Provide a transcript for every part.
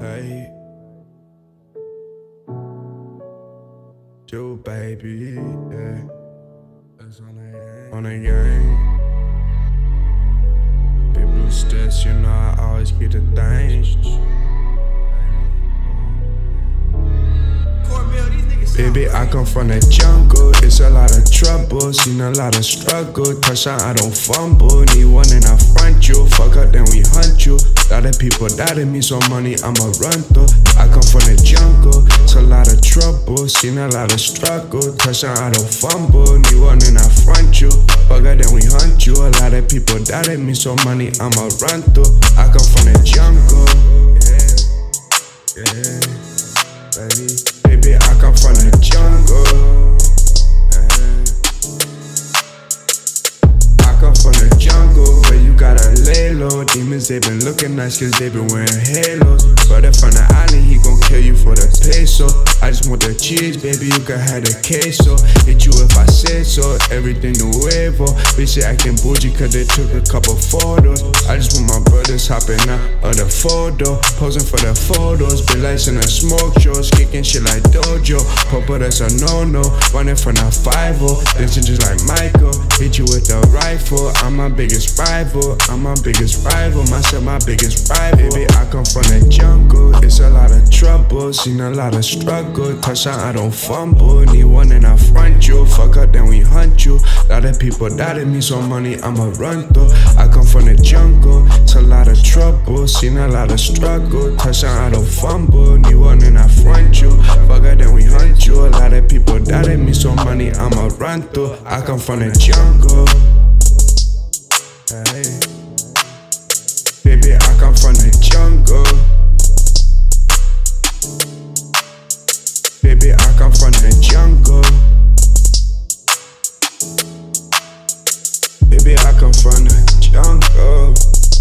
Hey, you baby, yeah. It's on a gang. People stress, you know I always get the thing. Baby, I come from the jungle, it's a lot of trouble, seen a lot of struggle. Touchdown, I don't fumble, need one and I front you. Fuck up, then we hunt you. Lot of people doubted me, so money I'ma run through. I come from the jungle, it's a lot of trouble, seen a lot of struggle. Touchdown, I don't fumble, need one and I front you. Fuck up, then we hunt you. A lot of people doubted me, so money I'ma run through. I come from the jungle, yeah, baby. Baby, I come from the jungle. I come from the jungle where you gotta lay low. Demons, they been looking nice cause they been wearing halos. Brother from the island, he gon' kill you for the peso. I just want the cheese, baby, you can have the queso. Hit you if I said so, everything nuevo. Bitch, they acting bougie cause they took a couple photos. I just want my brothers hopping out of the photo, posing for the photos. Been lights in the smoke shows, kicking shit like Dojo. Papa, that's a no-no, running from the 5-0. Dancing just like Michael, hit you with the rifle. I'm my biggest rival, I'm my biggest rival. Myself, my biggest rival. Baby, I come from the jungle, it's a lot of trouble, seen a lot of struggle. Touchdown, I don't fumble, need one and I front you. Fuck up, then we hunt you. Lot of people doubted me, so money I'ma run through. I come from the jungle, it's a lot of trouble, seen a lot of struggle. Touchdown, I don't fumble, need one and I front you. Fuck up, then we hunt you. A lot of people doubted me, so money I'ma run through. I come from the jungle. Hey, baby, I come from the jungle. Baby, I come from the jungle. Baby, I come from the jungle.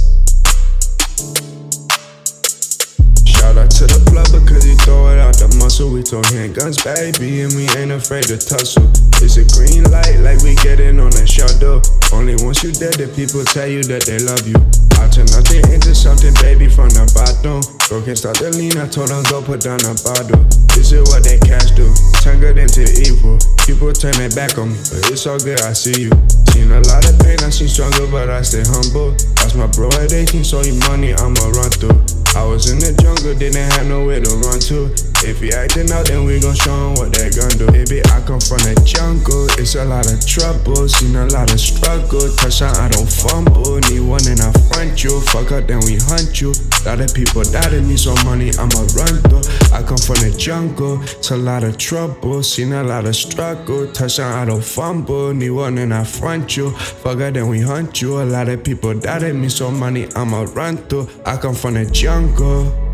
Shout out to the plug because he throw it out the muscle. We throw handguns, baby, and we ain't afraid to tussle. It's a green light like we getting on a shuttle. Only once you dead, the people tell you that they love you. I turn nothing into something, baby, from the bottom. Bro can't start the lean, I told them go put down the bottle. This is what they cash do, turn good into evil. People turn their back on me, but it's all good, I see you. Seen a lot of pain, I seen struggle, but I stay humble. That's my bro at 18, so he money I'ma run through. I was in the jungle, didn't have nowhere to run to. If he acting out, then we gon' show him what they gon' do. Baby, I come from the jungle, it's a lot of trouble, seen a lot of struggle. Touchdown, I don't fumble, need one and I front you. Fuck up, then we hunt you. Lot of people doubted me, so money I'ma run through. I come from the jungle, it's a lot of trouble, seen a lot of struggle. Touchdown, I don't fumble, need one and I front you. Fuck up, then we hunt you. A lot of people doubted me, so money I'ma run through. I come from the jungle.